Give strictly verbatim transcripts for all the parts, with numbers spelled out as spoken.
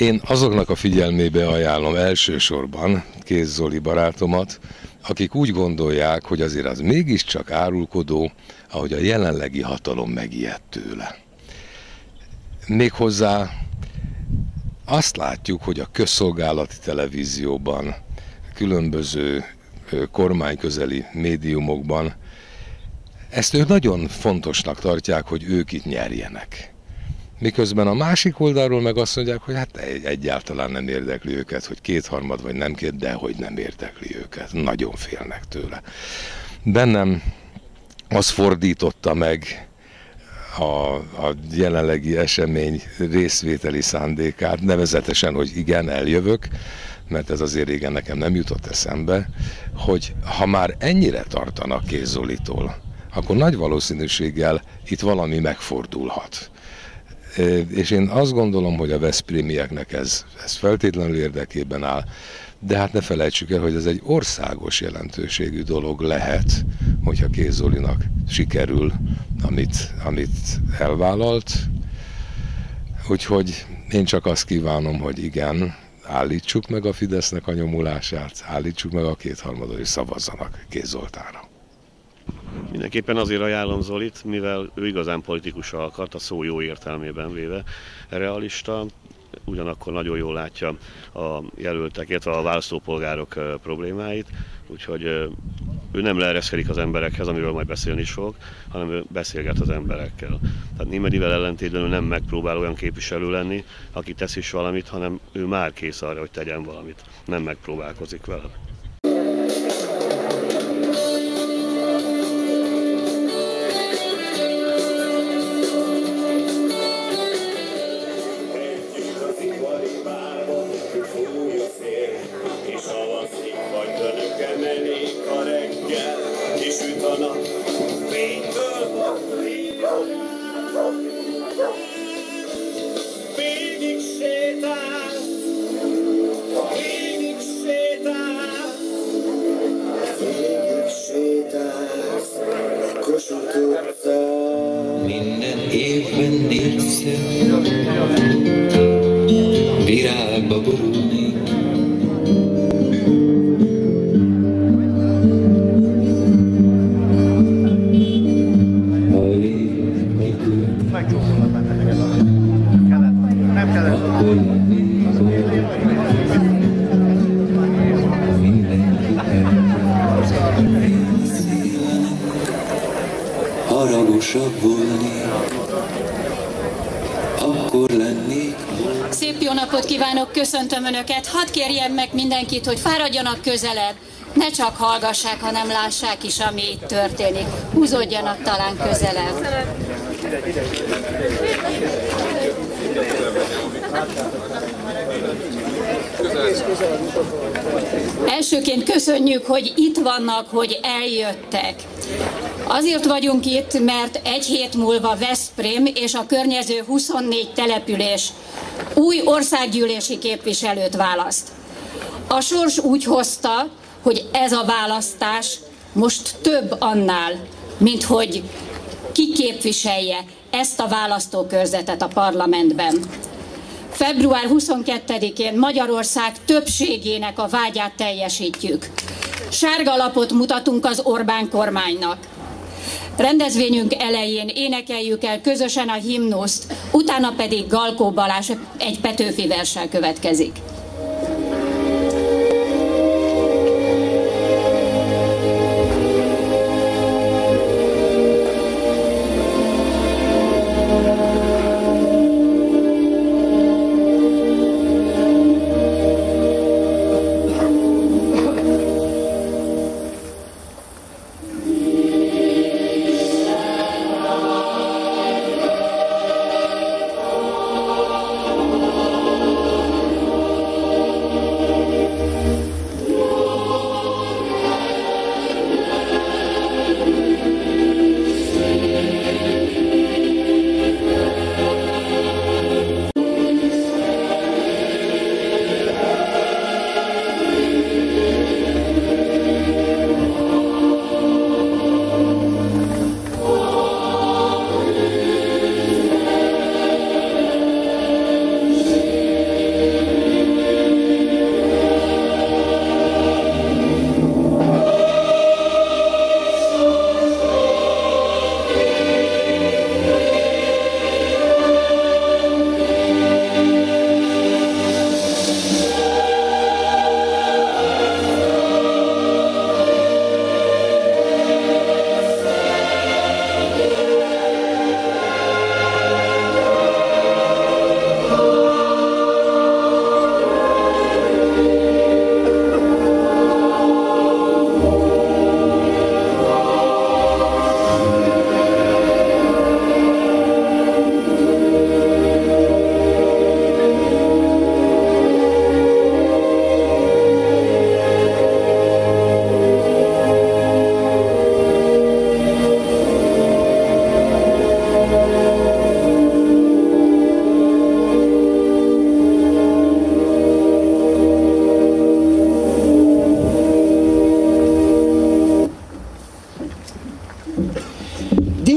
Én azoknak a figyelmébe ajánlom elsősorban Kéz Zoli barátomat, akik úgy gondolják, hogy azért az mégiscsak árulkodó, ahogy a jelenlegi hatalom megijedt tőle. Méghozzá azt látjuk, hogy a közszolgálati televízióban, különböző kormányközeli médiumokban ezt ők nagyon fontosnak tartják, hogy ők itt nyerjenek. Miközben a másik oldalról meg azt mondják, hogy hát egyáltalán nem érdekli őket, hogy kétharmad vagy nem két, de hogy nem érdekli őket. Nagyon félnek tőle. Bennem az fordította meg a, a jelenlegi esemény részvételi szándékát, nevezetesen, hogy igen, eljövök, mert ez azért régen nekem nem jutott eszembe, hogy ha már ennyire tartanak Kéz Zolitól, akkor nagy valószínűséggel itt valami megfordulhat. És én azt gondolom, hogy a veszprémieknek ez, ez feltétlenül érdekében áll, de hát ne felejtsük el, hogy ez egy országos jelentőségű dolog lehet, hogyha Kéz Zolinak sikerül, amit, amit elvállalt. Úgyhogy én csak azt kívánom, hogy igen, állítsuk meg a Fidesznek a nyomulását, állítsuk meg a kétharmadot, és szavazzanak Kéz Zoltánra. Mindenképpen azért ajánlom Zolit, mivel ő igazán politikus alkat, a szó jó értelmében véve, realista, ugyanakkor nagyon jól látja a jelöltek, illetve a választópolgárok problémáit, úgyhogy ő nem leereszkedik az emberekhez, amiről majd beszélni is fog, hanem ő beszélget az emberekkel. Tehát Némedivel ellentétben ő nem megpróbál olyan képviselő lenni, aki tesz is valamit, hanem ő már kész arra, hogy tegyen valamit, nem megpróbálkozik vele. Végig sétál, végig sétál, végig sétálsz, Kossuth utcán. Minden évben négyszer virágba borulnék. Haragosabb volnék, akkor lennék. Szép jó napot kívánok, köszöntöm Önöket. Hadd kérjem meg mindenkit, hogy fáradjanak közelebb. Ne csak hallgassák, hanem lássák is, ami itt történik. Húzódjanak talán közelebb. Elsőként köszönjük, hogy itt vannak, hogy eljöttek. Azért vagyunk itt, mert egy hét múlva Veszprém és a környező huszonnégy település új országgyűlési képviselőt választ. A sors úgy hozta, hogy ez a választás most több annál, mint hogy ki képviselje ezt a választókörzetet a parlamentben. február huszonkettedikén Magyarország többségének a vágyát teljesítjük. Sárga lapot mutatunk az Orbán kormánynak. Rendezvényünk elején énekeljük el közösen a himnuszt, utána pedig Galkó Balázs egy Petőfi verssel következik.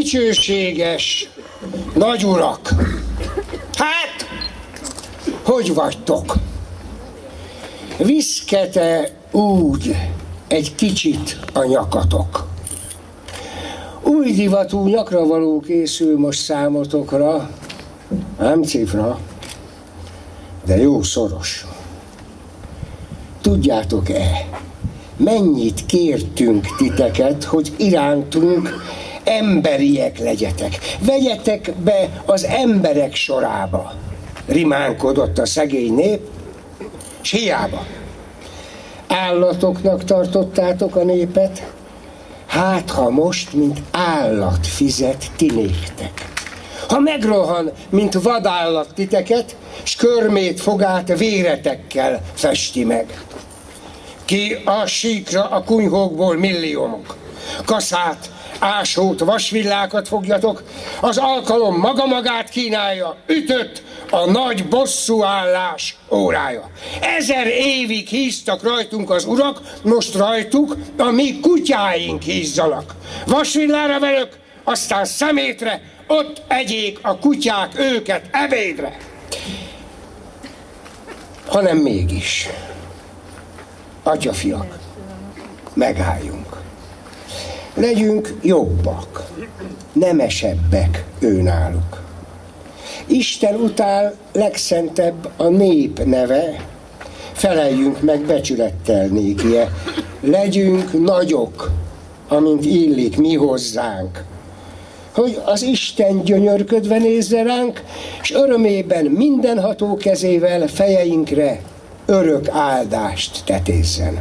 Dicsőséges nagyurak! Hát, hogy vagytok? Viszket-e úgy egy kicsit a nyakatok? Új divatú nyakra való készül most számotokra, nem cifra, de jó szoros. Tudjátok-e, mennyit kértünk titeket, hogy irántunk emberiek legyetek? Vegyetek be az emberek sorába. Rimánkodott a szegény nép, s hiába. Állatoknak tartottátok a népet, hát ha most, mint állat fizet ti néktek. Ha megrohan, mint vadállat titeket, s körmét fogát véretekkel festi meg. Ki a síkra a kunyhókból milliómok, kaszát, ásót, vasvillákat fogjatok, az alkalom maga magát kínálja, ütött a nagy bosszúállás órája. Ezer évig híztak rajtunk az urak, most rajtuk a mi kutyáink hízzanak. Vasvillára velük, aztán szemétre, ott egyék a kutyák őket ebédre. Hanem mégis, atyafiak, megálljunk. Legyünk jobbak, nemesebbek őnáluk. Isten után legszentebb a nép neve, feleljünk meg becsülettel nékie. Legyünk nagyok, amint illik mi hozzánk, hogy az Isten gyönyörködve nézze ránk, s örömében mindenható kezével fejeinkre örök áldást tetézzen.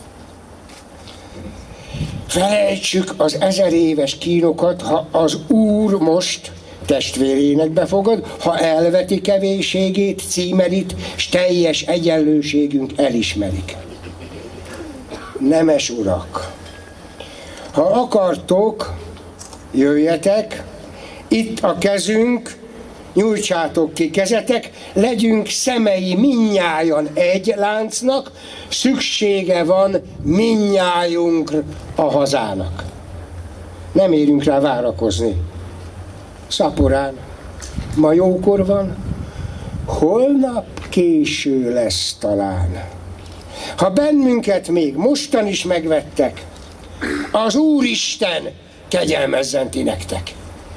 Felejtsük az ezer éves kínokat, ha az Úr most testvérének befogad, ha elveti kevésségét, címerit, s teljes egyenlőségünk elismerik. Nemes urak, ha akartok, jöjjetek, itt a kezünk, nyújtsátok ki kezetek, legyünk szemei mindnyájan egy láncnak, szüksége van mindnyájunk a hazának. Nem érünk rá várakozni. Szaporán, ma jókor van, holnap késő lesz talán. Ha bennünket még mostan is megvettek, az Úristen kegyelmezzen ti nektek.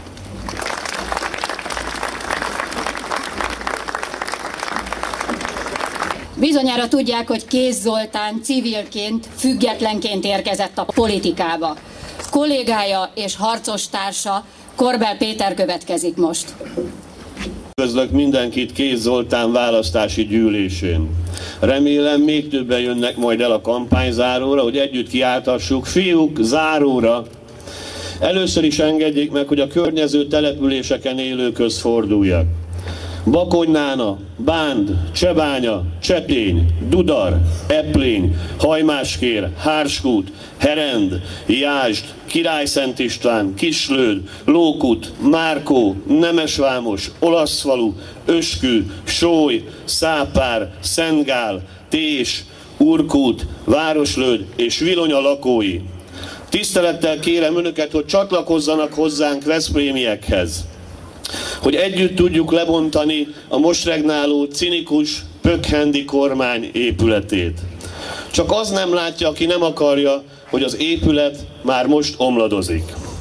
Bizonyára tudják, hogy Kéz Zoltán civilként, függetlenként érkezett a politikába. Kollégája és harcostársa Korbel Péter következik most. Üdvözlök mindenkit Kéz Zoltán választási gyűlésén. Remélem még többen jönnek majd el a kampányzáróra, hogy együtt kiáltassuk: fiúk, záróra! Először is engedjék meg, hogy a környező településeken élőkhöz forduljak. Bakonynána, Bánd, Csebánya, Csepény, Dudar, Eplény, Hajmáskér, Hárskút, Herend, Jászd, Királyszent István, Kislőd, Lókut, Márkó, Nemesvámos, Olaszfalu, Öskü, Sóly, Szápár, Szentgál, Tés, Urkút, Városlőd és Vilonya lakói. Tisztelettel kérem önöket, hogy csatlakozzanak hozzánk veszprémiekhez, hogy együtt tudjuk lebontani a most regnáló cinikus, pökhendi kormány épületét. Csak az nem látja, aki nem akarja, hogy az épület már most omladozik.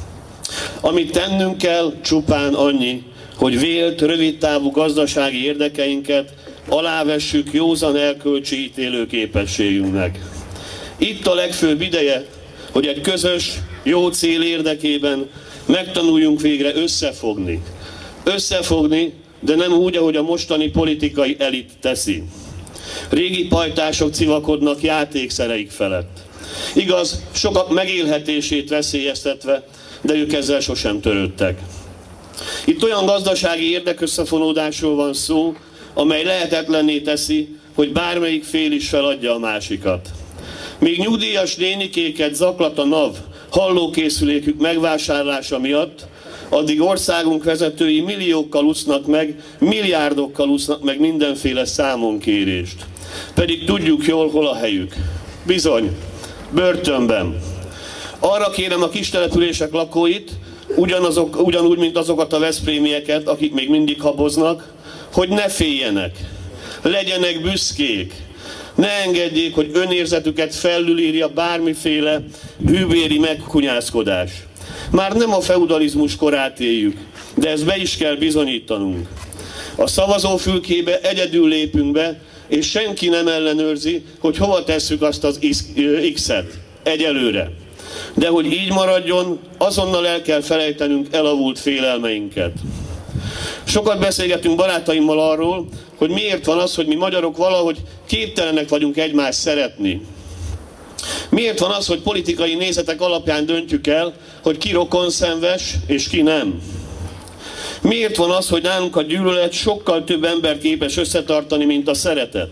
Amit tennünk kell, csupán annyi, hogy vélt, rövidtávú gazdasági érdekeinket alávessük józan erkölcsi ítélő képességünknek. Itt a legfőbb ideje, hogy egy közös, jó cél érdekében megtanuljunk végre összefogni. Összefogni, de nem úgy, ahogy a mostani politikai elit teszi. Régi pajtások civakodnak játékszereik felett. Igaz, sokak megélhetését veszélyeztetve, de ők ezzel sosem törődtek. Itt olyan gazdasági érdekösszefonódásról van szó, amely lehetetlenné teszi, hogy bármelyik fél is feladja a másikat. Míg nyugdíjas nénikéket zaklat a NAV hallókészülékük megvásárlása miatt, addig országunk vezetői milliókkal úsznak meg, milliárdokkal úsznak meg mindenféle számonkérést. Pedig tudjuk jól, hol a helyük. Bizony, börtönben. Arra kérem a kistelepülések lakóit, ugyanazok, ugyanúgy, mint azokat a veszprémieket, akik még mindig haboznak, hogy ne féljenek, legyenek büszkék, ne engedjék, hogy önérzetüket felülírja bármiféle hűbéri megkunyászkodás. Már nem a feudalizmus korát éljük, de ezt be is kell bizonyítanunk. A szavazófülkébe egyedül lépünk be, és senki nem ellenőrzi, hogy hova tesszük azt az X-et egyelőre. De hogy így maradjon, azonnal el kell felejtenünk elavult félelmeinket. Sokat beszélgetünk barátaimmal arról, hogy miért van az, hogy mi magyarok valahogy képtelenek vagyunk egymást szeretni. Miért van az, hogy politikai nézetek alapján döntjük el, hogy ki rokonszenves és ki nem. Miért van az, hogy nálunk a gyűlölet sokkal több ember képes összetartani, mint a szeretet?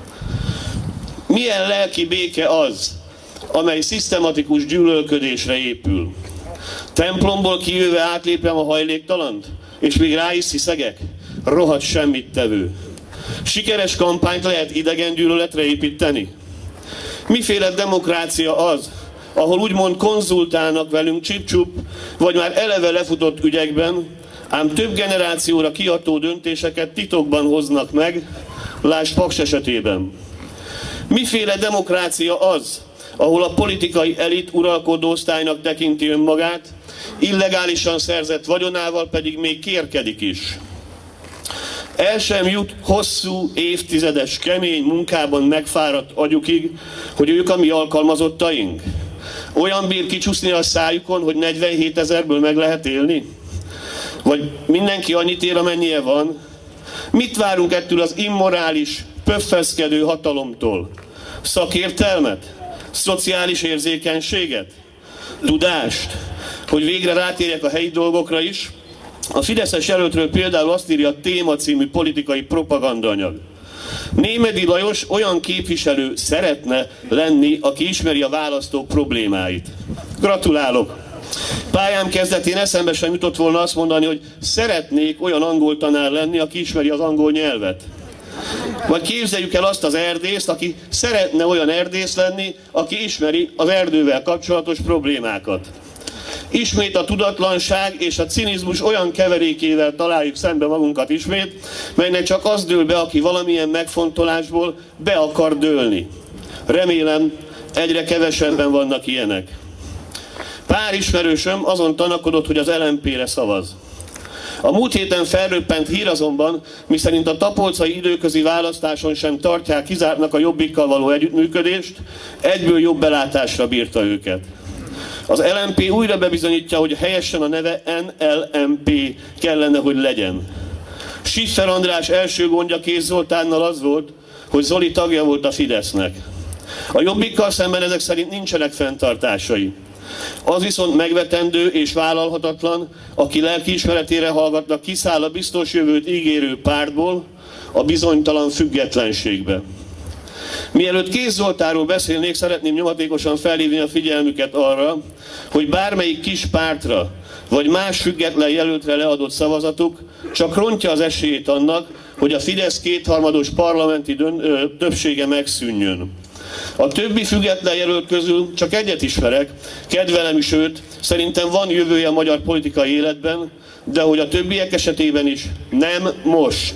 Milyen lelki béke az, amely szisztematikus gyűlölködésre épül? Templomból kijöve átlépem a hajléktalant, és még rá is sziszegek? Rohadt semmit tevő. Sikeres kampányt lehet idegen gyűlöletre építeni? Miféle demokrácia az, ahol úgymond konzultálnak velünk csip-csup, vagy már eleve lefutott ügyekben, ám több generációra kiható döntéseket titokban hoznak meg, lásd Paks esetében. Miféle demokrácia az, ahol a politikai elit uralkodó osztálynak tekinti önmagát, illegálisan szerzett vagyonával pedig még kérkedik is. El sem jut hosszú, évtizedes, kemény munkában megfáradt agyukig, hogy ők a mi alkalmazottaink. Olyan bír kicsúszni a szájukon, hogy negyvenhét ezerből meg lehet élni? Vagy mindenki annyit ér, amennyie van? Mit várunk ettől az immorális, pöffeszkedő hatalomtól? Szakértelmet? Szociális érzékenységet? Tudást? Hogy végre rátérjek a helyi dolgokra is? A fideszes jelöltről például azt írja a Téma című politikai propagandaanyag. Némedy Lajos olyan képviselő szeretne lenni, aki ismeri a választók problémáit. Gratulálok! Pályám kezdetén eszembe sem jutott volna azt mondani, hogy szeretnék olyan angol tanár lenni, aki ismeri az angol nyelvet. Vagy képzeljük el azt az erdészt, aki szeretne olyan erdész lenni, aki ismeri az erdővel kapcsolatos problémákat. Ismét a tudatlanság és a cinizmus olyan keverékével találjuk szembe magunkat ismét, melynek csak az dől be, aki valamilyen megfontolásból be akar dőlni. Remélem, egyre kevesebben vannak ilyenek. Pár ismerősöm azon tanakodott, hogy az el em pére szavaz. A múlt héten felröppent hír azonban, miszerint a tapolcai időközi választáson sem tartják kizártnak a Jobbikkal való együttműködést, egyből jobb belátásra bírta őket. Az el em pé újra bebizonyítja, hogy helyesen a neve en el em pé kellene, hogy legyen. Schiffer András első gondja Kéz Zoltánnal az volt, hogy Zoli tagja volt a Fidesznek. A Jobbikkal szemben ezek szerint nincsenek fenntartásai. Az viszont megvetendő és vállalhatatlan, aki lelkiismeretére hallgatnak, kiszáll a biztos jövőt ígérő pártból a bizonytalan függetlenségbe. Mielőtt Kéz Zoltánról beszélnék, szeretném nyomatékosan felhívni a figyelmüket arra, hogy bármelyik kis pártra vagy más független jelöltre leadott szavazatuk csak rontja az esélyét annak, hogy a Fidesz kétharmados parlamenti dön- ö, többsége megszűnjön. A többi független jelölt közül csak egyet ismerek, kedvelem is őt, szerintem van jövője a magyar politikai életben, de hogy a többiek esetében is nem most.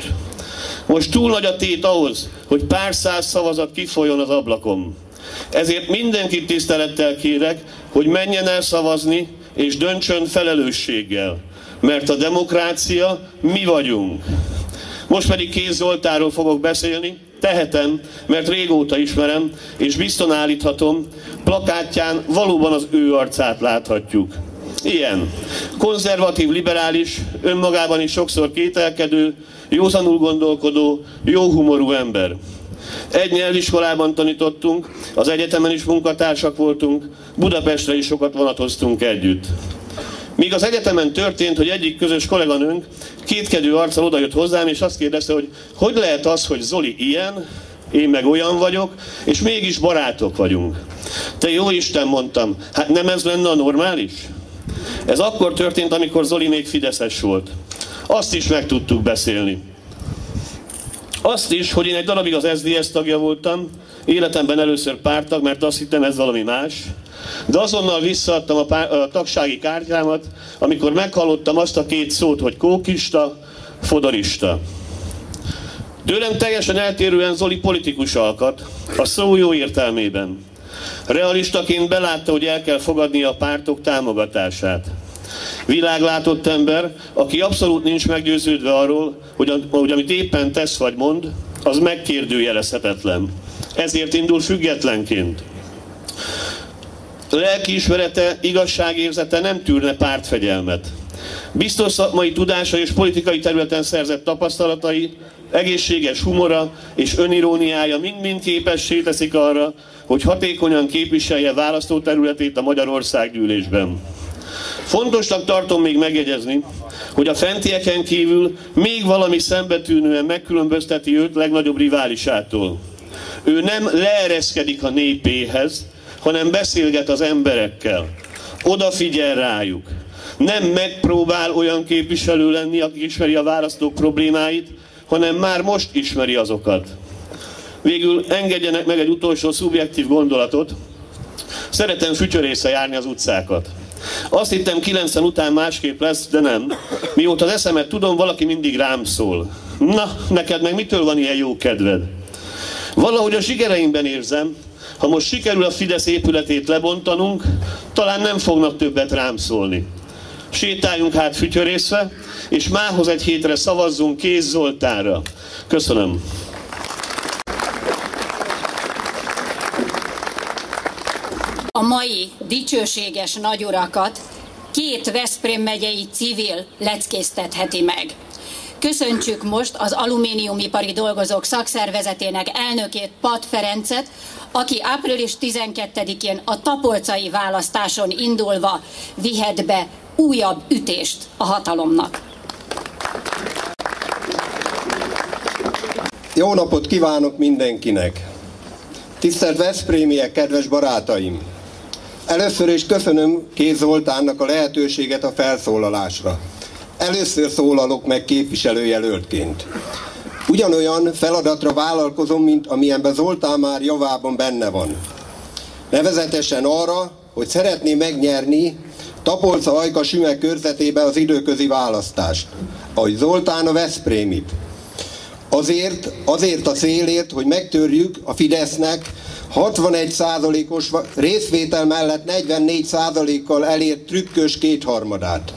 Most túl nagy a tét ahhoz, hogy pár száz szavazat kifolyjon az ablakon. Ezért mindenkit tisztelettel kérek, hogy menjen el szavazni és döntsön felelősséggel, mert a demokrácia mi vagyunk. Most pedig Kéz Zoltánról fogok beszélni, tehetem, mert régóta ismerem, és bizton állíthatom, plakátján valóban az ő arcát láthatjuk. Ilyen. Konzervatív, liberális, önmagában is sokszor kételkedő, józanul gondolkodó, jó humorú ember. Egy nyelviskolában tanítottunk, az egyetemen is munkatársak voltunk, Budapestre is sokat vonatoztunk együtt. Míg az egyetemen történt, hogy egyik közös kolléganőnk kétkedő arccal odajött hozzám, és azt kérdezte, hogy hogy lehet az, hogy Zoli ilyen, én meg olyan vagyok, és mégis barátok vagyunk. Te jó Isten, mondtam, hát nem ez lenne a normális? Ez akkor történt, amikor Zoli még fideszes volt. Azt is meg tudtuk beszélni. Azt is, hogy én egy darabig az es zé dé es tagja voltam, életemben először párttag, mert azt hittem, ez valami más. de azonnal visszaadtam a, pár, a tagsági kártyámat, amikor meghallottam azt a két szót, hogy kókista, fodorista. Tőlem teljesen eltérően Zoli politikus alkat, a szó jó értelmében. Realistaként belátta, hogy el kell fogadnia a pártok támogatását. Világlátott ember, aki abszolút nincs meggyőződve arról, hogy, a, hogy amit éppen tesz vagy mond, az megkérdőjelezhetetlen. Ezért indul függetlenként. Lelkiismerete, igazságérzete nem tűrne pártfegyelmet. Biztos szakmai tudása és politikai területen szerzett tapasztalatai, egészséges humora és öniróniája mind-mind képessé teszik arra, hogy hatékonyan képviselje választóterületét a Magyarországgyűlésben. Fontosnak tartom még megjegyezni, hogy a fentieken kívül még valami szembetűnően megkülönbözteti őt legnagyobb riválisától. Ő nem leereszkedik a népéhez, hanem beszélget az emberekkel, odafigyel rájuk. Nem megpróbál olyan képviselő lenni, aki ismeri a választók problémáit, hanem már most ismeri azokat. Végül engedjenek meg egy utolsó szubjektív gondolatot. Szeretem fütyörészre járni az utcákat. Azt hittem kilencven után másképp lesz, de nem. Mióta az eszemet tudom, valaki mindig rám szól. Na, neked meg mitől van ilyen jó kedved? Valahogy a zsigereimben érzem, ha most sikerül a Fidesz épületét lebontanunk, talán nem fognak többet rám szólni. Sétáljunk hát fütyörészve, és mához egy hétre szavazzunk Kéz Zoltánra. Köszönöm. A mai dicsőséges nagyurakat két Veszprém megyei civil leckéztetheti meg. Köszöntsük most az Alumíniumipari Dolgozók Szakszervezetének elnökét, Patt Ferencet, aki április tizenkettedikén a tapolcai választáson indulva vihet be újabb ütést a hatalomnak. Jó napot kívánok mindenkinek! Tisztelt veszprémiek, kedves barátaim! Először is köszönöm Kéz Zoltánnak a lehetőséget a felszólalásra. Először szólalok meg képviselőjelöltként. Ugyanolyan feladatra vállalkozom, mint amilyenben Zoltán már javában benne van. Nevezetesen arra, hogy szeretném megnyerni Tapolca-Ajka-Sümek körzetében az időközi választást, ahogy Zoltán a veszprémit. Azért, azért a célért, hogy megtörjük a Fidesznek hatvanegy százalékos részvétel mellett negyvennégy százalékkal elért trükkös kétharmadát.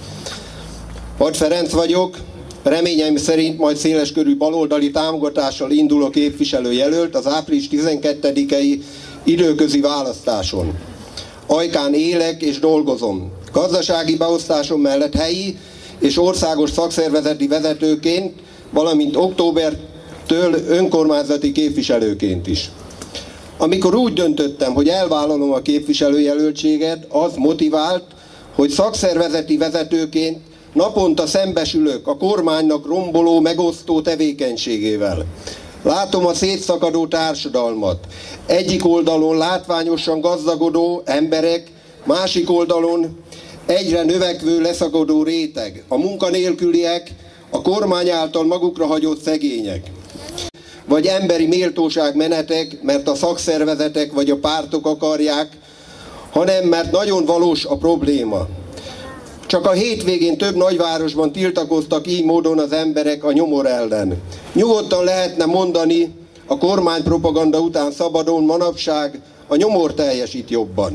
Patt Ferenc vagyok, reményeim szerint majd széleskörű baloldali támogatással induló képviselőjelölt az április tizenkettedikei időközi választáson. Ajkán élek és dolgozom. Gazdasági beosztásom mellett helyi és országos szakszervezeti vezetőként, valamint októbertől önkormányzati képviselőként is. Amikor úgy döntöttem, hogy elvállalom a képviselőjelöltséget, az motivált, hogy szakszervezeti vezetőként naponta szembesülök a kormánynak romboló, megosztó tevékenységével. Látom a szétszakadó társadalmat. Egyik oldalon látványosan gazdagodó emberek, másik oldalon egyre növekvő leszakadó réteg, a munkanélküliek, a kormány által magukra hagyott szegények. Vagy emberi méltóság menetek, mert a szakszervezetek vagy a pártok akarják, hanem mert nagyon valós a probléma. Csak a hétvégén több nagyvárosban tiltakoztak így módon az emberek a nyomor ellen. Nyugodtan lehetne mondani, a kormánypropaganda után szabadon manapság a nyomor teljesít jobban.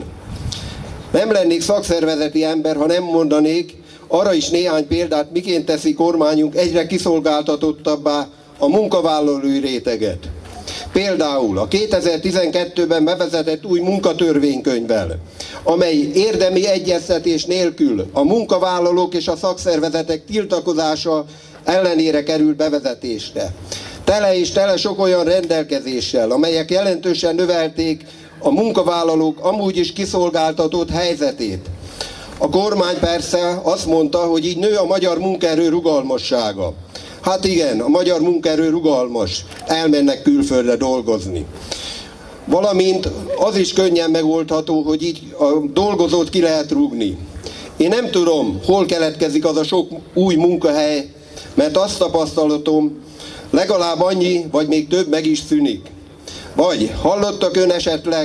Nem lennék szakszervezeti ember, ha nem mondanék arra is néhány példát, miként teszi kormányunk egyre kiszolgáltatottabbá a munkavállalói réteget. Például a kétezer-tizenkettőben bevezetett új munkatörvénykönyvvel, amely érdemi egyeztetés nélkül a munkavállalók és a szakszervezetek tiltakozása ellenére került bevezetésre. Tele és tele sok olyan rendelkezéssel, amelyek jelentősen növelték a munkavállalók amúgy is kiszolgáltatott helyzetét. A kormány persze azt mondta, hogy így nő a magyar munkaerő rugalmassága. Hát igen, a magyar munkaerő rugalmas, elmennek külföldre dolgozni. Valamint az is könnyen megoldható, hogy így a dolgozót ki lehet rúgni. Én nem tudom, hol keletkezik az a sok új munkahely, mert azt tapasztalatom, legalább annyi, vagy még több meg is szűnik. Vagy hallottak ön esetleg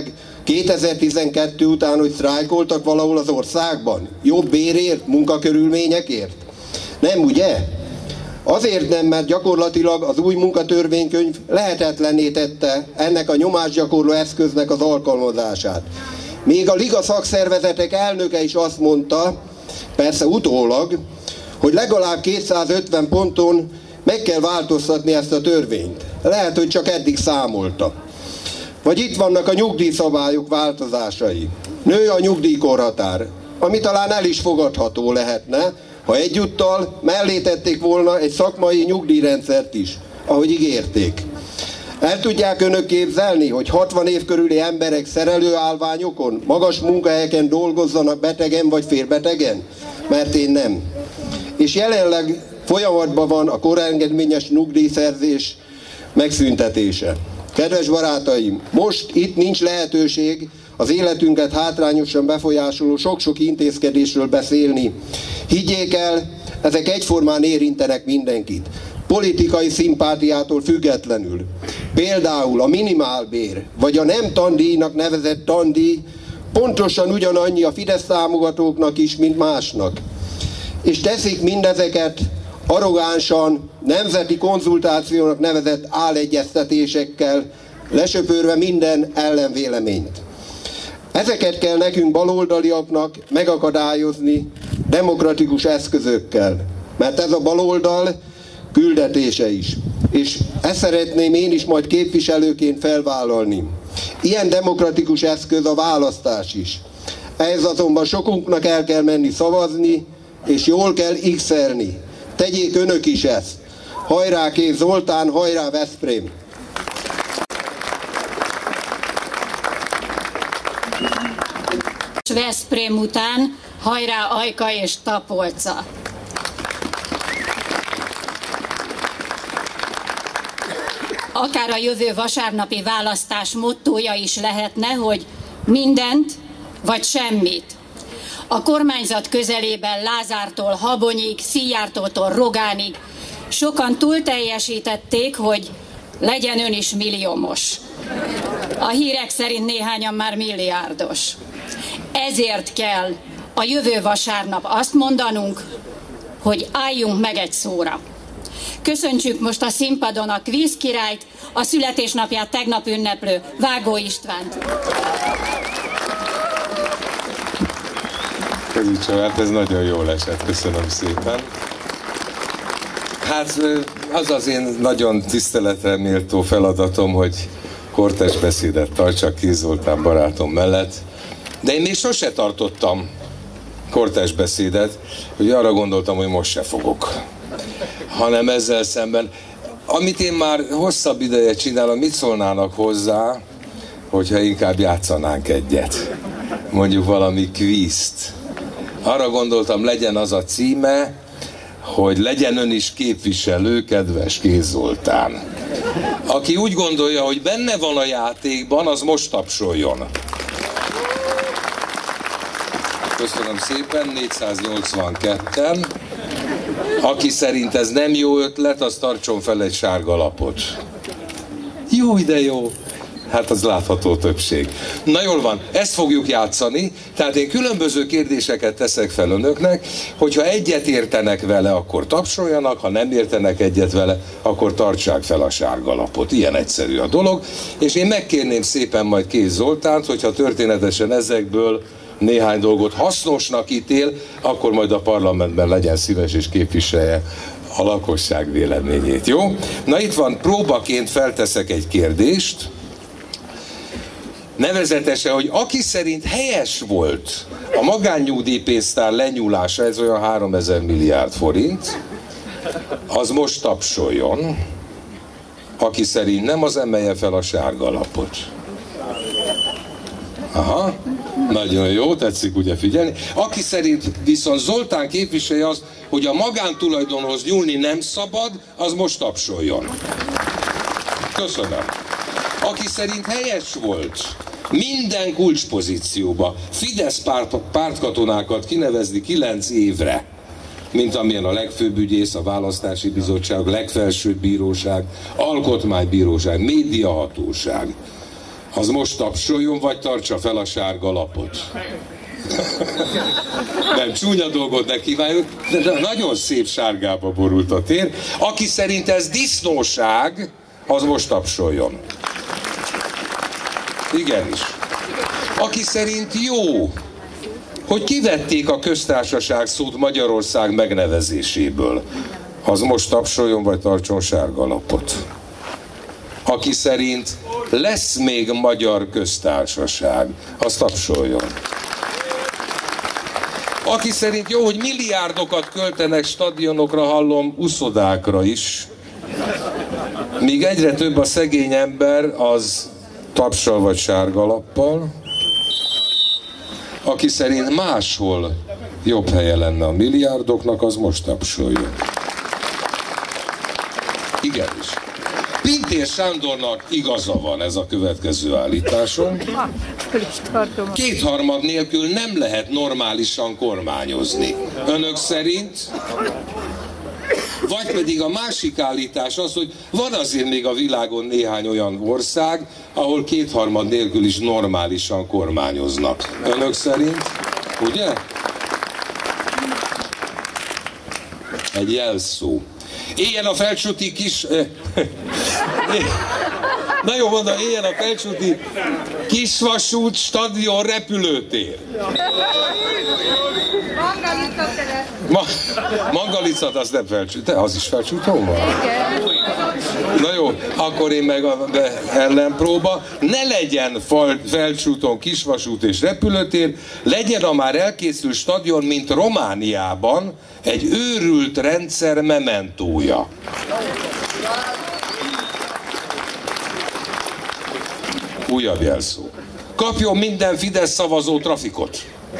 kétezer-tizenkettő után, hogy sztrájkoltak valahol az országban? Jobb bérért, munkakörülményekért? Nem, ugye? Azért nem, mert gyakorlatilag az új munkatörvénykönyv lehetetlenné tette ennek a nyomásgyakorló eszköznek az alkalmazását. Még a Liga szakszervezetek elnöke is azt mondta, persze utólag, hogy legalább kétszázötven ponton meg kell változtatni ezt a törvényt. Lehet, hogy csak eddig számolta. Vagy itt vannak a nyugdíjszabályok változásai. Nő a nyugdíjkorhatár, ami talán el is fogadható lehetne, ha egyúttal mellé tették volna egy szakmai nyugdíjrendszert is, ahogy ígérték. El tudják önök képzelni, hogy hatvan év körüli emberek szerelőállványokon, magas munkahelyeken dolgozzanak betegen vagy félbetegen? Mert én nem. És jelenleg folyamatban van a korengedményes nyugdíjszerzés megszüntetése. Kedves barátaim, most itt nincs lehetőség az életünket hátrányosan befolyásoló sok-sok intézkedésről beszélni. Higgyék el, ezek egyformán érintenek mindenkit. Politikai szimpátiától függetlenül. Például a minimálbér, vagy a nem tandíjnak nevezett tandíj pontosan ugyanannyi a Fidesz támogatóknak is, mint másnak. És teszik mindezeket arrogánsan, nemzeti konzultációnak nevezett álegyeztetésekkel, lesöpörve minden ellenvéleményt. Ezeket kell nekünk baloldaliaknak megakadályozni demokratikus eszközökkel, mert ez a baloldal küldetése is. És ezt szeretném én is majd képviselőként felvállalni. Ilyen demokratikus eszköz a választás is. Ehhez azonban sokunknak el kell menni szavazni, és jól kell x-elni. Tegyék önök is ezt. Hajrá Kéz Zoltán, hajrá Veszprém! Veszprém után hajrá Ajka és Tapolca! Akár a jövő vasárnapi választás mottója is lehetne, hogy mindent vagy semmit. A kormányzat közelében Lázártól Habonyig, Szijjártótól Rogánig sokan túlteljesítették, hogy legyen ön is milliómos. A hírek szerint néhányan már milliárdos. Ezért kell a jövő vasárnap azt mondanunk, hogy álljunk meg egy szóra. Köszöntsük most a színpadon a kvíz királyt, a születésnapját tegnap ünneplő Vágó Istvánt. Köszönöm, hát ez nagyon jól esett, köszönöm szépen. Hát az az én nagyon tiszteletre méltó feladatom, hogy kortás beszédet tartsak Kéz Zoltán barátom mellett, de én még sose tartottam kortás beszédet, hogy arra gondoltam, hogy most se fogok, hanem ezzel szemben, amit én már hosszabb ideje csinálom, mit szólnának hozzá, hogyha inkább játszanánk egyet, mondjuk valami kvízt. Arra gondoltam, legyen az a címe, hogy legyen ön is képviselő, kedves Kéz Zoltán. Aki úgy gondolja, hogy benne van a játékban, az most tapsoljon. Köszönöm szépen, négyszáznyolcvanketten. Aki szerint ez nem jó ötlet, az tartson fel egy sárga lapot. Jó, de jó. Hát az látható többség. Na jól van, ezt fogjuk játszani, tehát én különböző kérdéseket teszek fel önöknek, hogyha egyet értenek vele, akkor tapsoljanak, ha nem értenek egyet vele, akkor tartsák fel a sárga lapot. Ilyen egyszerű a dolog, és én megkérném szépen majd Kéz Zoltánt, hogyha történetesen ezekből néhány dolgot hasznosnak ítél, akkor majd a parlamentben legyen szíves és képviselje a lakosság véleményét, jó? Na itt van, próbaként felteszek egy kérdést, nevezetesen, hogy aki szerint helyes volt a magánnyugdíjpénztár lenyúlása, ez olyan háromezer milliárd forint, az most tapsoljon, aki szerint nem, az emelje fel a sárga lapot. Aha, nagyon jó, tetszik ugye figyelni. Aki szerint viszont Zoltán képviselje az, hogy a magántulajdonhoz nyúlni nem szabad, az most tapsoljon. Köszönöm. Aki szerint helyes volt minden kulcspozícióba Fidesz párt, pártkatonákat kinevezni kilenc évre, mint amilyen a legfőbb ügyész, a választási bizottság, legfelsőbb bíróság, alkotmánybíróság, médiahatóság, Az most tapsoljon, vagy tartsa fel a sárga lapot. Nem csúnya dolgot ne kívánjuk, de nagyon szép sárgába borult a tér. Aki szerint ez disznóság, az most tapsoljon. Igenis. Aki szerint jó, hogy kivették a köztársaság szót Magyarország megnevezéséből, az most tapsoljon, vagy tartson sárga lapot. Aki szerint lesz még magyar köztársaság, az tapsoljon. Aki szerint jó, hogy milliárdokat költenek stadionokra, hallom, uszodákra is, míg egyre több a szegény ember, az tapsal vagy sárga lappal. Aki szerint máshol jobb helye lenne a milliárdoknak, az most tapsoljon. Igenis. Pintér Sándornak igaza van, ez a következő állításom. Kétharmad nélkül nem lehet normálisan kormányozni. Önök szerint? Vagy pedig a másik állítás az, hogy van azért még a világon néhány olyan ország, ahol kétharmad nélkül is normálisan kormányoznak. Önök szerint? Ugye? Egy jelszó. Éljen a Felcsúti kis... Na jó, mondom, éljen a Felcsúti kisvasút stadion repülőtér. Ma, Mangalicat az nem Felcsút, de az is Felcsúton van? Na jó, akkor én meg a ellenpróba. Ne legyen Felcsúton kisvasút és repülőtér, legyen a már elkészült stadion, mint Romániában, egy őrült rendszer mementója. Újabb jelszó. Kapjon minden Fidesz szavazó trafikot.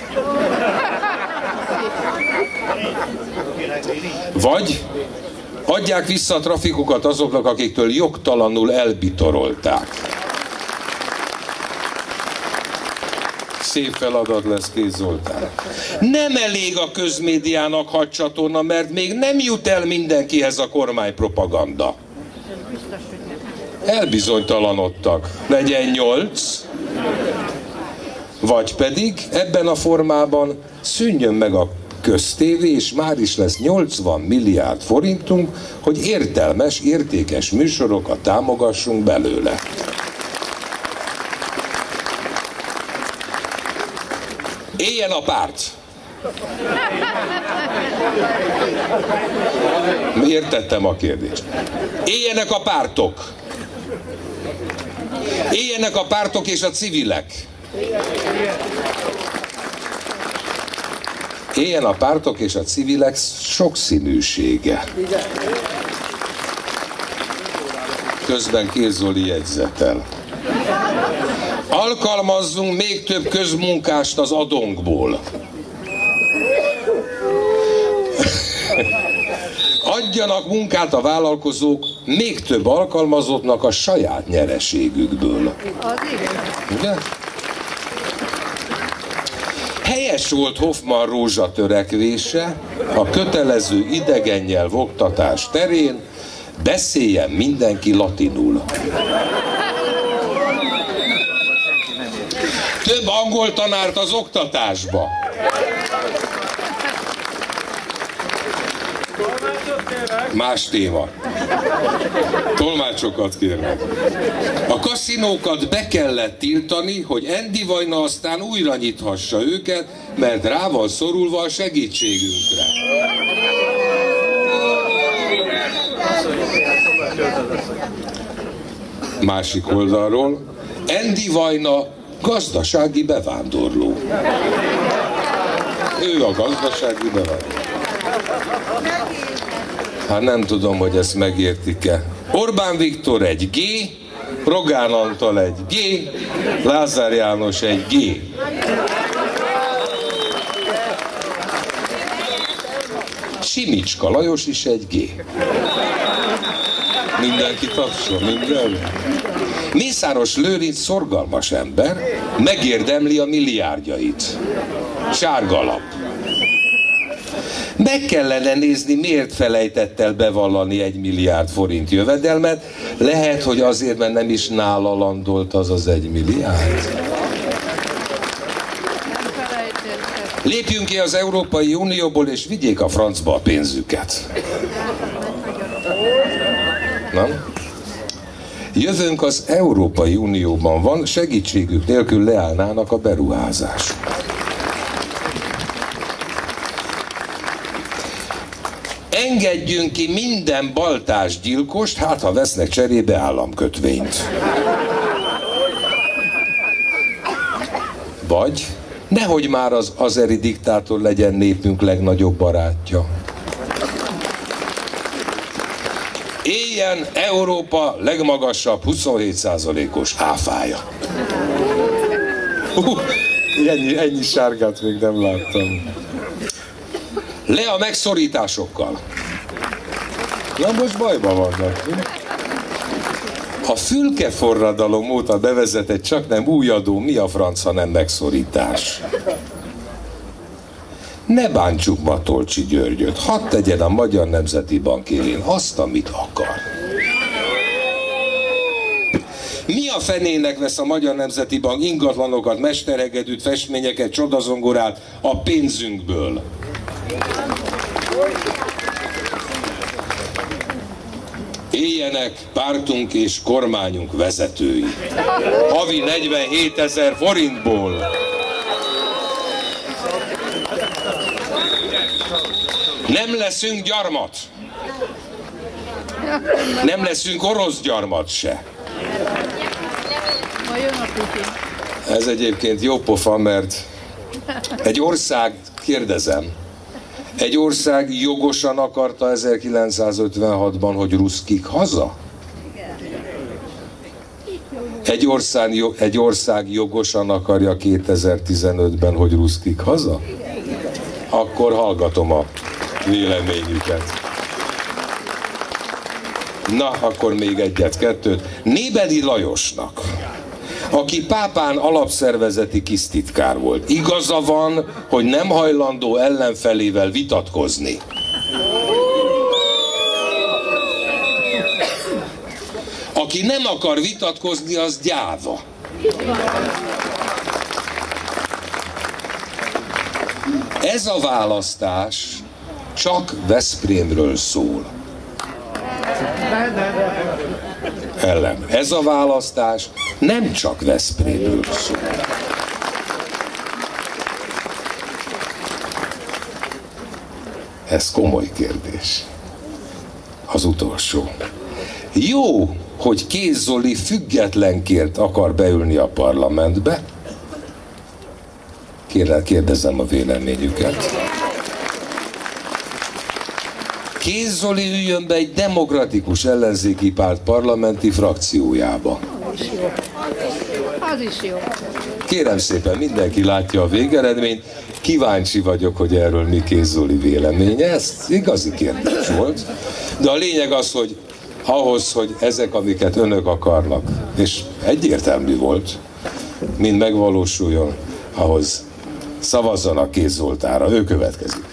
Vagy adják vissza a trafikokat azoknak, akiktől jogtalanul elbitorolták. Szép feladat lesz, Kéz Zoltán. Nem elég a közmédiának hadcsatorna, mert még nem jut el mindenkihez a kormánypropaganda. Elbizonytalanodtak. Legyen nyolc, vagy pedig ebben a formában szűnjön meg a köztévé, és már is lesz nyolcvan milliárd forintunk, hogy értelmes, értékes műsorokat támogassunk belőle. Éljen a párt! Értettem a kérdést. Éljenek a pártok! Éljenek a pártok és a civilek! Éljen a pártok és a civilek sokszínűsége. Közben Kéz Zoli jegyzetel. Alkalmazzunk még több közmunkást az adónkból. Adjanak munkát a vállalkozók még több alkalmazottnak a saját nyereségükből. Ugye? Helyes volt Hoffman Rózsa törekvése a kötelező idegen nyelv oktatás terén, beszéljen mindenki latinul. Több angol tanárt az oktatásba. Más téma. Tolmácsokat kérnek. A kaszinókat be kellett tiltani, hogy Endi Vajna aztán újra nyithassa őket, mert rá van szorulva a segítségünkre. Másik oldalról, Endi Vajna gazdasági bevándorló. Ő a gazdasági bevándorló. Hát nem tudom, hogy ezt megértik-e. Orbán Viktor egy G, Rogán Antal egy G, Lázár János egy G. Simicska Lajos is egy G. Mindenki tapsol, minden. Mészáros Lőrinc szorgalmas ember, megérdemli a milliárdjait. Sárga lap. Meg kellene nézni, miért felejtett el bevallani egy milliárd forint jövedelmet. Lehet, hogy azért, mert nem is nála landolt az az egy milliárd. Lépjünk ki az Európai Unióból, és vigyék a francba a pénzüket. Nem? Jövőnk az Európai Unióban van, segítségük nélkül leállnának a beruházások. Engedjünk ki minden baltás gyilkost, hát ha vesznek cserébe államkötvényt. Vagy nehogy már az azeri diktátor legyen népünk legnagyobb barátja. Éljen Európa legmagasabb huszonhét százalékos áfája. Uh, ennyi, ennyi sárgát még nem láttam. Le a megszorításokkal. Na most bajban vannak. A fülkeforradalom óta bevezetett csak nem új adó, mi a franc, hanem megszorítás. Ne bántsuk Matolcsi Györgyöt, hadd tegyen a Magyar Nemzeti Bank élén azt, amit akar. Mi a fenének vesz a Magyar Nemzeti Bank ingatlanokat, mesterhegedűt, festményeket, csodazongorát a pénzünkből? Éljenek pártunk és kormányunk vezetői. Havi negyvenhétezer forintból. Nem leszünk gyarmat. Nem leszünk orosz gyarmat se. Ez egyébként jó pofa, mert egy ország, kérdezem, egy ország jogosan akarta ezerkilencszázötvenhatban, hogy ruszkik haza? Egy ország, egy ország jogosan akarja kétezer-tizenötben, hogy ruszkik haza? Akkor hallgatom a véleményüket. Na, akkor még egyet-kettőt. Nébeli Lajosnak, aki pápán alapszervezeti kisztitkár volt, igaza van, hogy nem hajlandó ellenfelével vitatkozni. Aki nem akar vitatkozni, az gyáva. Ez a választás csak Veszprémről szól. Ellen. Ez a választás nem csak Veszprémről szól. Ez komoly kérdés. Az utolsó. Jó, hogy Kéz Zoli függetlenként akar beülni a parlamentbe. Kérdezem a véleményüket. Kéz Zoli üljön be egy demokratikus ellenzéki párt parlamenti frakciójába. Az is jó. Kérem szépen, mindenki látja a végeredményt. Kíváncsi vagyok, hogy erről mi Kéz Zoli véleménye. Ez igazi kérdés volt. De a lényeg az, hogy ahhoz, hogy ezek, amiket önök akarnak, és egyértelmű volt, mind megvalósuljon, ahhoz szavazzanak Kéz Zoltánra. Ő következik.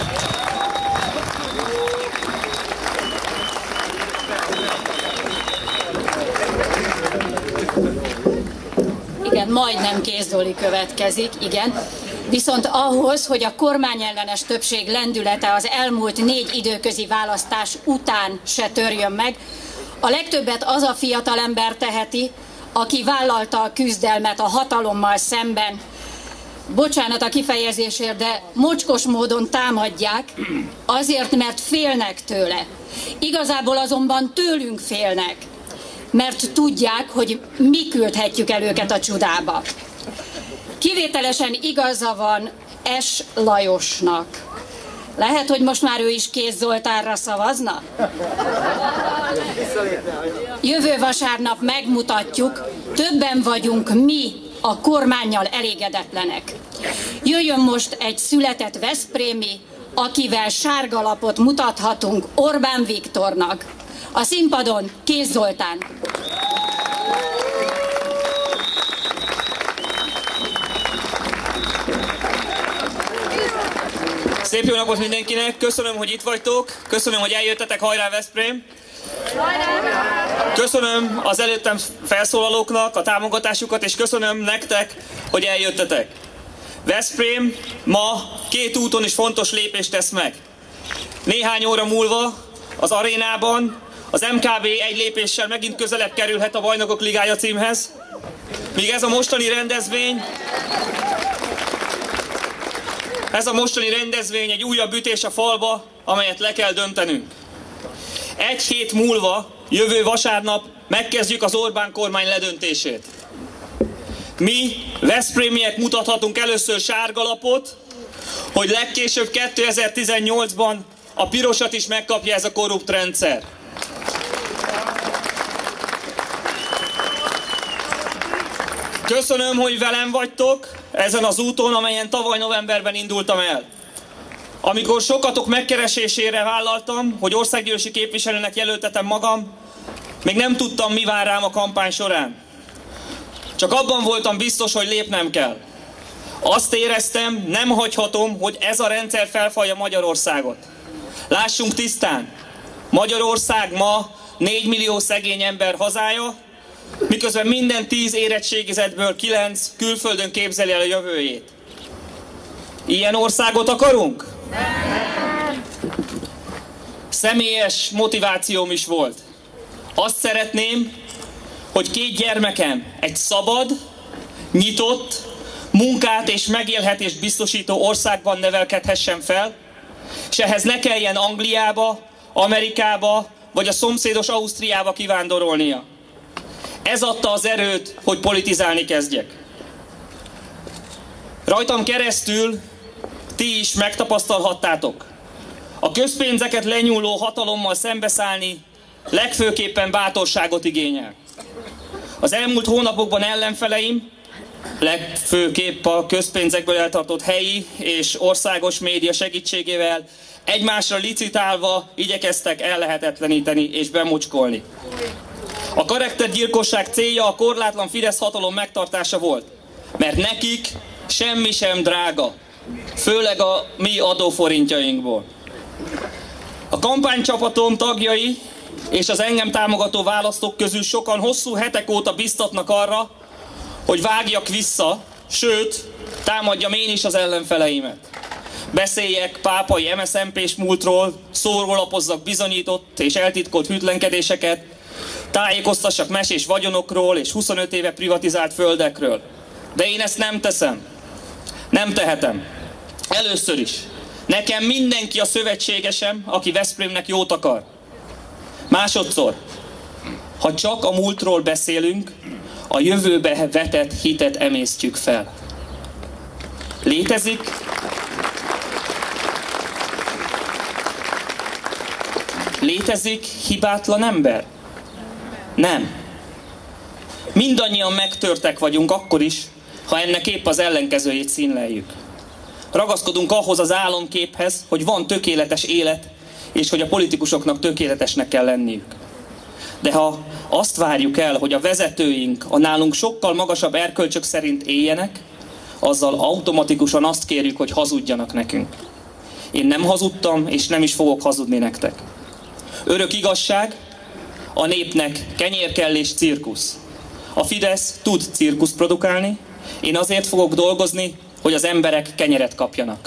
Igen, majdnem Kéz Zoli következik, igen. Viszont ahhoz, hogy a kormányellenes többség lendülete az elmúlt négy időközi választás után se törjön meg, a legtöbbet az a fiatalember teheti, aki vállalta a küzdelmet a hatalommal szemben. Bocsánat a kifejezésért, de mocskos módon támadják, azért, mert félnek tőle. Igazából azonban tőlünk félnek, mert tudják, hogy mi küldhetjük el őket a csudába. Kivételesen igaza van S. Lajosnak. Lehet, hogy most már ő is Kéz Zoltánra szavazna? Jövő vasárnap megmutatjuk, többen vagyunk mi a kormánnyal elégedetlenek. Jöjjön most egy született veszprémi, akivel sárga lapot mutathatunk Orbán Viktornak. A színpadon Kéz Zoltán. Szép jó napot mindenkinek, köszönöm, hogy itt vagytok, köszönöm, hogy eljöttetek, hajrá Veszprém! Köszönöm az előttem felszólalóknak a támogatásukat, és köszönöm nektek, hogy eljöttetek. Veszprém ma két úton is fontos lépést tesz meg. Néhány óra múlva az arénában az em ká bé egy lépéssel megint közelebb kerülhet a Bajnokok Ligája címhez, míg ez a mostani rendezvény Ez a mostani rendezvény egy újabb ütés a falba, amelyet le kell döntenünk. Egy hét múlva, jövő vasárnap megkezdjük az Orbán kormány ledöntését. Mi, veszprémiek mutathatunk először sárgalapot, hogy legkésőbb kétezer-tizennyolcban a pirosat is megkapja ez a korrupt rendszer. Köszönöm, hogy velem vagytok ezen az úton, amelyen tavaly novemberben indultam el. Amikor sokatok megkeresésére vállaltam, hogy országgyűlési képviselőnek jelöltetem magam, még nem tudtam, mi vár rám a kampány során. Csak abban voltam biztos, hogy lépnem kell. Azt éreztem, nem hagyhatom, hogy ez a rendszer felfalja Magyarországot. Lássunk tisztán, Magyarország ma négy millió szegény ember hazája, miközben minden tíz érettségizetből kilenc külföldön képzeli el a jövőjét. Ilyen országot akarunk? Nem. Személyes motivációm is volt. Azt szeretném, hogy két gyermekem egy szabad, nyitott, munkát és megélhetést biztosító országban nevelkedhessen fel, és ehhez ne kelljen Angliába, Amerikába vagy a szomszédos Ausztriába kivándorolnia. Ez adta az erőt, hogy politizálni kezdjek. Rajtam keresztül ti is megtapasztalhattátok. A közpénzeket lenyúló hatalommal szembeszállni legfőképpen bátorságot igényel. Az elmúlt hónapokban ellenfeleim, legfőképp a közpénzekből eltartott helyi és országos média segítségével egymásra licitálva igyekeztek ellehetetleníteni és bemocskolni. A karaktergyilkosság célja a korlátlan Fidesz hatalom megtartása volt, mert nekik semmi sem drága, főleg a mi adóforintjainkból. A kampánycsapatom tagjai és az engem támogató választók közül sokan hosszú hetek óta biztatnak arra, hogy vágjak vissza, sőt, támadjam én is az ellenfeleimet. Beszéljek pápai em es zé em pés múltról, szórólapozzak bizonyított és eltitkolt hűtlenkedéseket, tájékoztassak mesés vagyonokról és huszonöt éve privatizált földekről. De én ezt nem teszem. Nem tehetem. Először is. Nekem mindenki a szövetségesem, aki Veszprémnek jót akar. Másodszor. Ha csak a múltról beszélünk, a jövőbe vetett hitet emésztjük fel. Létezik? Létezik hibátlan ember? Nem. Mindannyian megtörtek vagyunk akkor is, ha ennek épp az ellenkezőjét színleljük. Ragaszkodunk ahhoz az álomképhez, hogy van tökéletes élet, és hogy a politikusoknak tökéletesnek kell lenniük. De ha azt várjuk el, hogy a vezetőink a nálunk sokkal magasabb erkölcsök szerint éljenek, azzal automatikusan azt kérjük, hogy hazudjanak nekünk. Én nem hazudtam, és nem is fogok hazudni nektek. Örök igazság, a népnek kenyér kell és cirkusz. A Fidesz tud cirkuszt produkálni, én azért fogok dolgozni, hogy az emberek kenyeret kapjanak.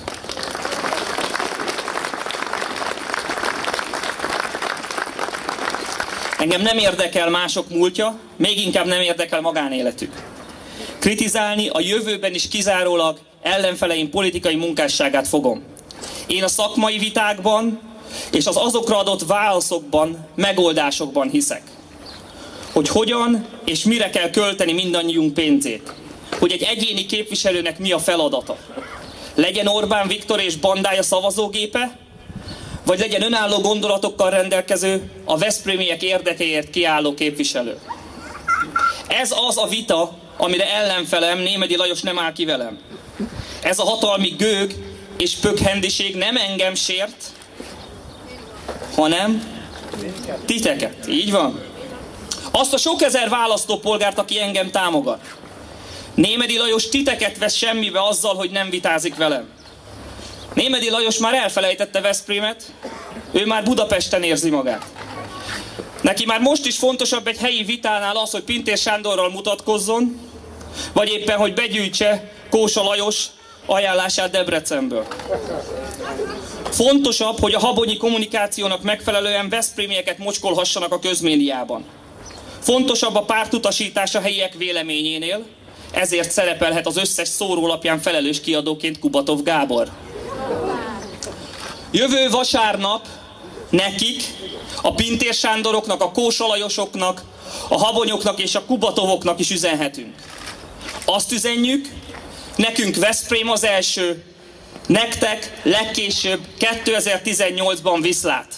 Engem nem érdekel mások múltja, még inkább nem érdekel magánéletük. Kritizálni a jövőben is kizárólag ellenfeleim politikai munkásságát fogom. Én a szakmai vitákban és az azokra adott válaszokban, megoldásokban hiszek. Hogy hogyan és mire kell költeni mindannyiunk pénzét. Hogy egy egyéni képviselőnek mi a feladata. Legyen Orbán Viktor és bandája szavazógépe, vagy legyen önálló gondolatokkal rendelkező, a veszprémiek érdekeért kiálló képviselő. Ez az a vita, amire ellenfelem, Némedy Lajos nem áll ki velem. Ez a hatalmi gőg és pökhendiség nem engem sért, hanem titeket. Így van. Azt a sok ezer választópolgárt, aki engem támogat. Némedy Lajos titeket vesz semmibe azzal, hogy nem vitázik velem. Némedy Lajos már elfelejtette Veszprémet, ő már Budapesten érzi magát. Neki már most is fontosabb egy helyi vitánál az, hogy Pintér Sándorral mutatkozzon, vagy éppen, hogy begyűjtse Kósa Lajos ajánlását Debrecenből. Fontosabb, hogy a habonyi kommunikációnak megfelelően veszprémieket mocskolhassanak a közmédiában. Fontosabb a pártutasítás a helyiek véleményénél, ezért szerepelhet az összes szórólapján felelős kiadóként Kubatov Gábor. Jövő vasárnap nekik, a Pintér Sándoroknak, a Kósa Lajosoknak, a Habonyoknak és a Kubatovoknak is üzenhetünk. Azt üzenjük, nekünk Veszprém az első, nektek legkésőbb kétezer-tizennyolcban viszlát.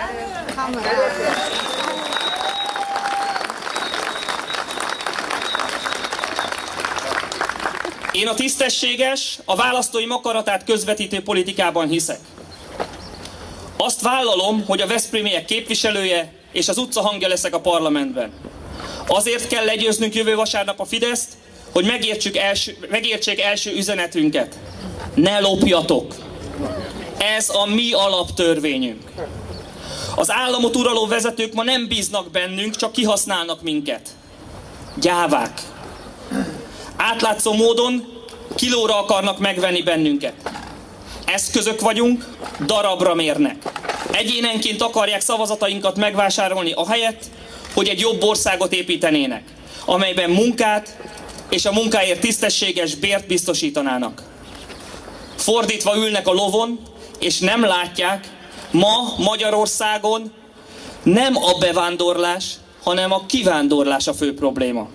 Én a tisztességes, a választóim akaratát közvetítő politikában hiszek. Azt vállalom, hogy a veszprémiek képviselője és az utca hangja leszek a parlamentben. Azért kell legyőznünk jövő vasárnap a Fideszt, hogy megértsük első, megértsék első üzenetünket. Ne lopjatok! Ez a mi alaptörvényünk. Az államot uraló vezetők ma nem bíznak bennünk, csak kihasználnak minket. Gyávák. Átlátszó módon kilóra akarnak megvenni bennünket. Eszközök vagyunk, darabra mérnek. Egyénenként akarják szavazatainkat megvásárolni ahelyett, hogy egy jobb országot építenének, amelyben munkát és a munkáért tisztességes bért biztosítanának. Fordítva ülnek a lovon, és nem látják, ma Magyarországon nem a bevándorlás, hanem a kivándorlás a fő probléma.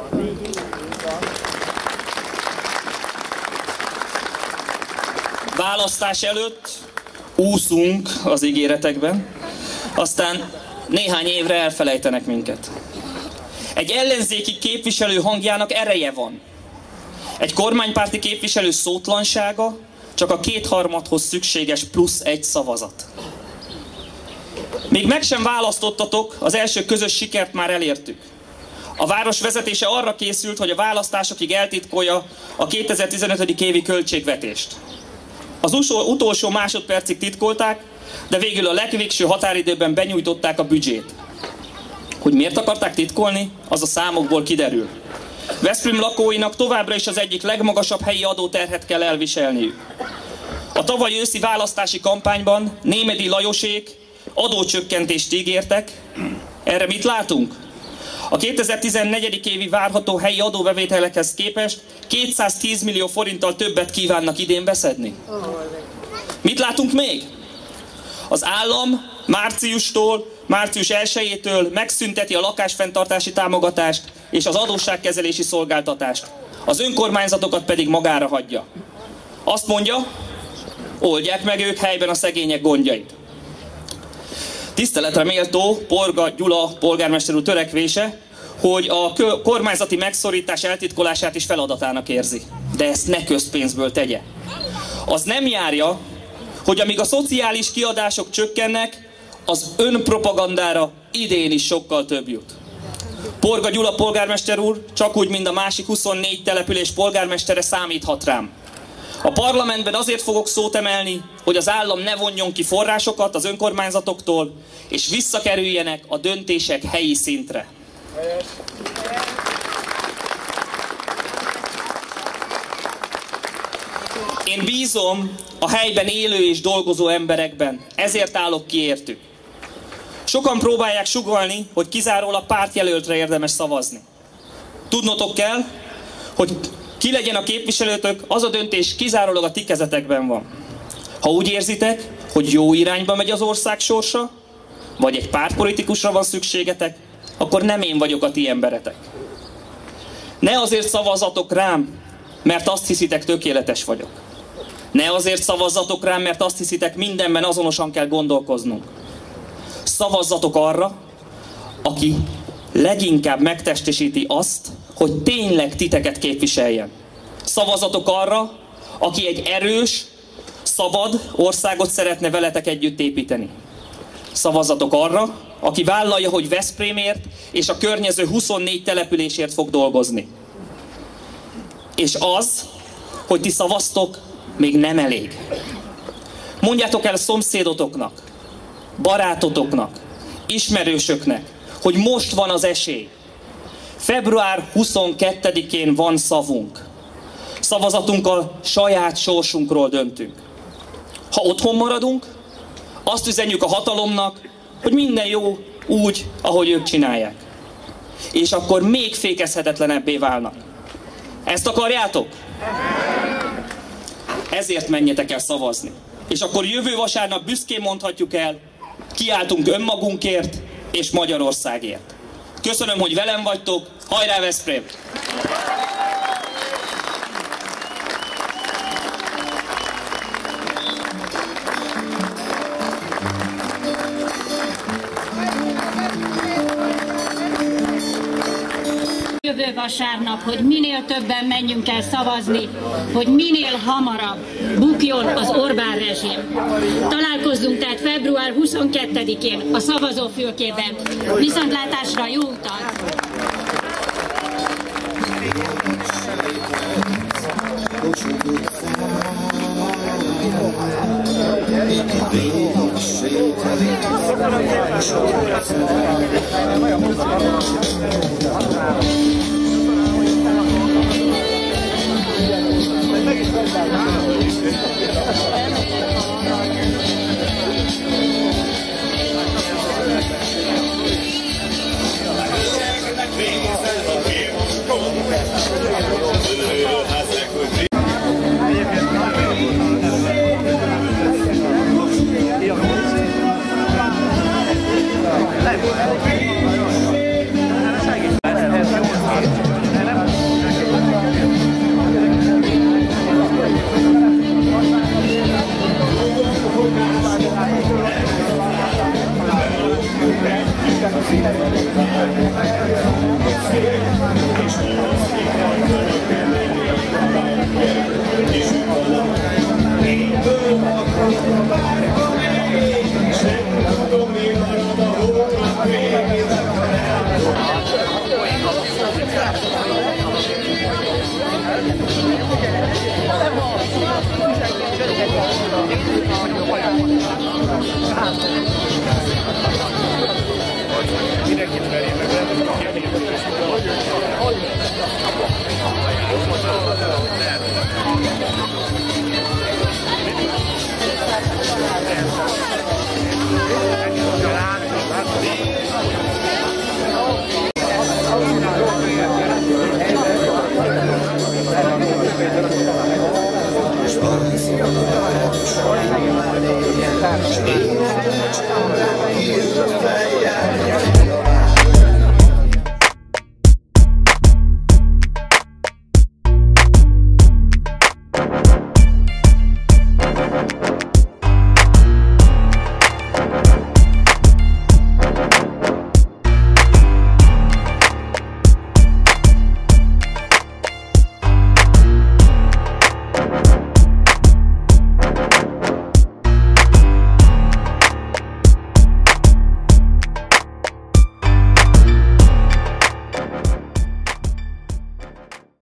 Választás előtt úszunk az ígéretekben, aztán néhány évre elfelejtenek minket. Egy ellenzéki képviselő hangjának ereje van. Egy kormánypárti képviselő szótlansága csak a kétharmadhoz szükséges plusz egy szavazat. Még meg sem választottatok, az első közös sikert már elértük. A város vezetése arra készült, hogy a választásokig eltitkolja a kétezer-tizenöt. évi költségvetést. Az utolsó másodpercig titkolták, de végül a legvégső határidőben benyújtották a büdzsét. Hogy miért akarták titkolni, az a számokból kiderül. Veszprém lakóinak továbbra is az egyik legmagasabb helyi adóterhet kell elviselniük. A tavaly őszi választási kampányban Némedy Lajosék adócsökkentést ígértek. Erre mit látunk? A kétezer-tizennégy. évi várható helyi adóbevételekhez képest kétszáztíz millió forinttal többet kívánnak idén beszedni. Mit látunk még? Az állam márciustól, március elsejétől megszünteti a lakásfenntartási támogatást és az adósságkezelési szolgáltatást. Az önkormányzatokat pedig magára hagyja. Azt mondja, oldják meg ők helyben a szegények gondjait. Tiszteletre méltó Porga Gyula polgármester úr törekvése, hogy a kormányzati megszorítás eltitkolását is feladatának érzi. De ezt ne közpénzből tegye. Az nem járja, hogy amíg a szociális kiadások csökkennek, az önpropagandára idén is sokkal több jut. Porga Gyula polgármester úr, csak úgy, mint a másik huszonnégy település polgármestere számíthat rám. A parlamentben azért fogok szót emelni, hogy az állam ne vonjon ki forrásokat az önkormányzatoktól, és visszakerüljenek a döntések helyi szintre. Én bízom a helyben élő és dolgozó emberekben, ezért állok ki értük. Sokan próbálják sugallni, hogy kizárólag pártjelöltre érdemes szavazni. Tudnotok kell, hogy ki legyen a képviselőtök, az a döntés kizárólag a ti kezetekben van. Ha úgy érzitek, hogy jó irányba megy az ország sorsa, vagy egy pártpolitikusra van szükségetek, akkor nem én vagyok a ti emberetek. Ne azért szavazzatok rám, mert azt hiszitek, tökéletes vagyok. Ne azért szavazzatok rám, mert azt hiszitek, mindenben azonosan kell gondolkoznunk. Szavazzatok arra, aki leginkább megtestesíti azt, hogy tényleg titeket képviseljen. Szavazatok arra, aki egy erős, szabad országot szeretne veletek együtt építeni. Szavazatok arra, aki vállalja, hogy Veszprémért és a környező huszonnégy településért fog dolgozni. És az, hogy ti szavaztok, még nem elég. Mondjátok el szomszédotoknak, barátotoknak, ismerősöknek, hogy most van az esély. február huszonkettedikén van szavunk. Szavazatunkkal saját sorsunkról döntünk. Ha otthon maradunk, azt üzenjük a hatalomnak, hogy minden jó úgy, ahogy ők csinálják. És akkor még fékezhetetlenebbé válnak. Ezt akarjátok? Ezért menjetek el szavazni. És akkor jövő vasárnap büszkén mondhatjuk el, kiáltunk önmagunkért és Magyarországért. Köszönöm, hogy velem vagytok, hajrá Veszprém! Jövő vasárnap, hogy minél többen menjünk el szavazni, hogy minél hamarabb bukjon az Orbán rezsim. Találkozzunk tehát február huszonkettedikén a szavazófülkében. Viszontlátásra, jó utat! Spannend,